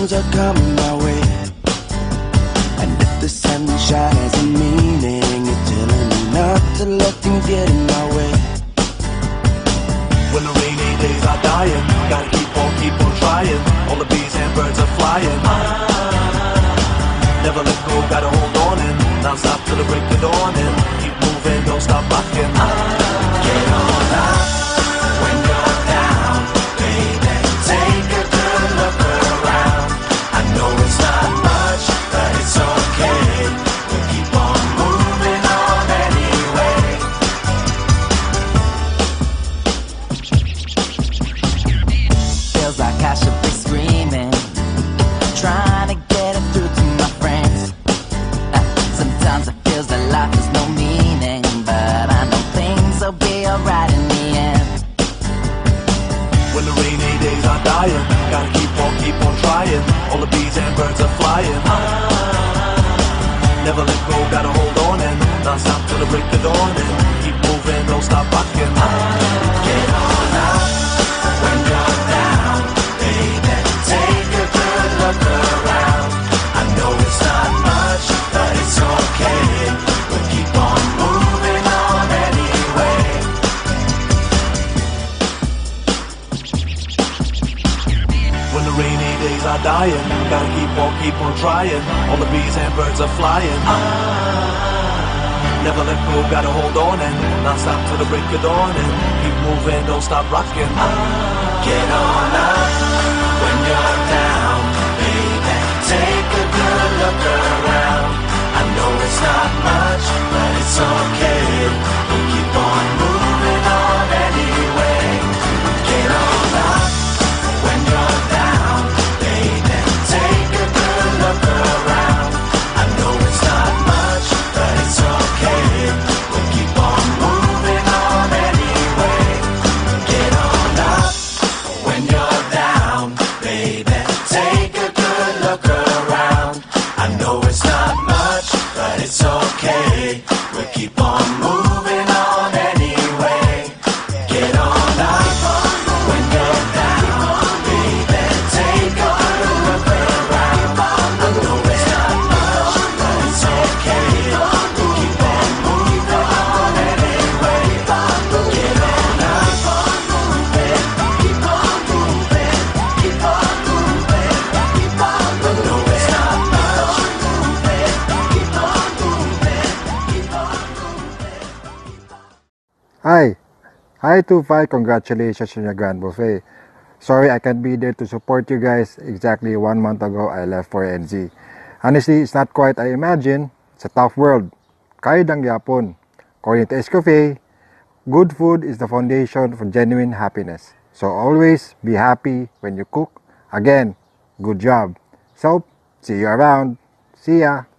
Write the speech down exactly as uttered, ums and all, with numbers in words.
clouds are coming my way. And if the sunshine has a meaning, it's telling me not to let things get in my way. When the rainy days are dying, gotta keep on, keep on trying. All the bees and birds are flying. Never let go, gotta hold on and not stop till the break of dawn and keep moving, don't stop rocking. Get on up when you're down, baby. Take a good look around. I know it's not much, but it's okay. We'll keep on moving on anyway. Feels like I should be screaming, trying to get it through to my friends. Uh, sometimes it feels that life has no meaning, but I know things will be alright in the end. When the rainy days are dying, gotta keep on, keep on trying. All the bees and birds are flying. Never let go, gotta hold on and not stop till the break of dawn and keep moving, don't stop rocking. Get on up when you're down, baby. Take a good look around. I know it's not much, but it's okay. We'll keep on moving on anyway. When the rainy days are dying, gotta keep on, keep on trying. All the bees and birds are flying. Never let go, gotta hold on and not stop till the break of dawn and keep moving, don't stop rocking. Get on up when you're down, baby. Take a good look around. I know it's not much, but it's okay. We'll keep on moving on anyway. Get on up when you're down, baby. Take a good look around. I know it's not much, but it's okay. We'll keep on moving on anyway. Get on up when you're down, baby. Take a good look around. I know it's not much, but it's okay. We'll keep on moving on anyway. Get on up when you're down, baby. Take a good look around. I know it's not much, but it's okay. We'll keep on moving on anyway. Get on up, keep on moving, keep on moving, keep on moving. I know it's not much, keep on moving, keep on moving. Hi! Hi two five, congratulations on your grand buffet. Sorry I can't be there to support you guys. Exactly one month ago, I left for N Z. Honestly, it's not quite I imagine. It's a tough world. Kaya lang yapon. According to Escoffier, good food is the foundation for genuine happiness. So always be happy when you cook. Again, good job. So, see you around. See ya!